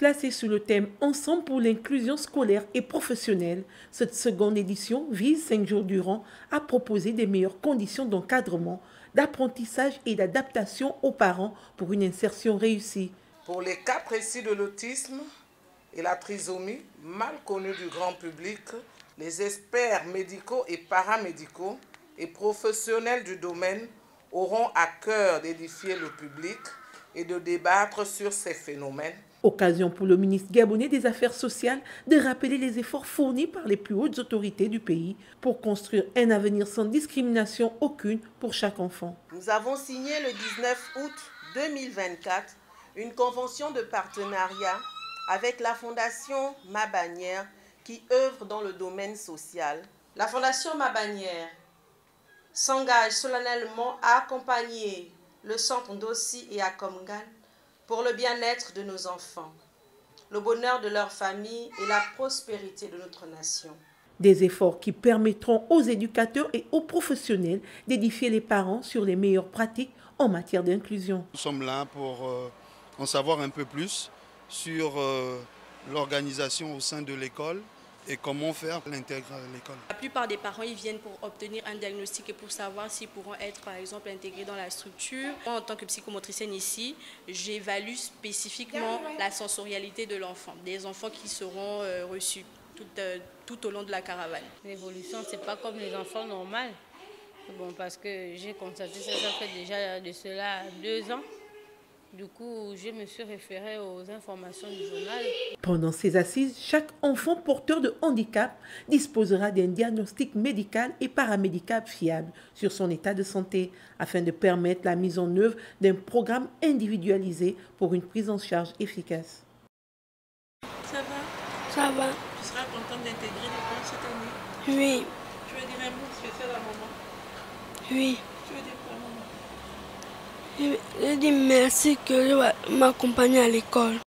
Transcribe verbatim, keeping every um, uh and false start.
Placée sous le thème « Ensemble pour l'inclusion scolaire et professionnelle », cette seconde édition vise cinq jours durant à proposer des meilleures conditions d'encadrement, d'apprentissage et d'adaptation aux parents pour une insertion réussie. Pour les cas précis de l'autisme et la trisomie, mal connus du grand public, les experts médicaux et paramédicaux et professionnels du domaine auront à cœur d'édifier le public et de débattre sur ces phénomènes. Occasion pour le ministre gabonais des Affaires sociales de rappeler les efforts fournis par les plus hautes autorités du pays pour construire un avenir sans discrimination aucune pour chaque enfant. Nous avons signé le dix-neuf août deux mille vingt-quatre une convention de partenariat avec la Fondation Ma Bannière qui œuvre dans le domaine social. La Fondation Ma Bannière s'engage solennellement à accompagner le centre d'Ossi et à Komgan pour le bien-être de nos enfants, le bonheur de leur famille et la prospérité de notre nation. Des efforts qui permettront aux éducateurs et aux professionnels d'édifier les parents sur les meilleures pratiques en matière d'inclusion. Nous sommes là pour euh, en savoir un peu plus sur euh, l'organisation au sein de l'école et comment faire l'intégrer à l'école. La plupart des parents ils viennent pour obtenir un diagnostic et pour savoir s'ils pourront être par exemple intégrés dans la structure. Moi, en tant que psychomotricienne ici, j'évalue spécifiquement la sensorialité de l'enfant, des enfants qui seront euh, reçus tout, euh, tout au long de la caravane. L'évolution, ce n'est pas comme les enfants normaux. Bon, parce que j'ai constaté ça, ça fait déjà de cela deux ans. Du coup, je me suis référée aux informations du journal. Pendant ces assises, chaque enfant porteur de handicap disposera d'un diagnostic médical et paramédical fiable sur son état de santé afin de permettre la mise en œuvre d'un programme individualisé pour une prise en charge efficace. Ça va? Ça va. Tu seras contente d'intégrer l'école cette année? Oui. Tu veux dire un mot spécial à maman? Oui. Tu veux dire quoi à maman? Je dis merci que je vais m'accompagner à l'école.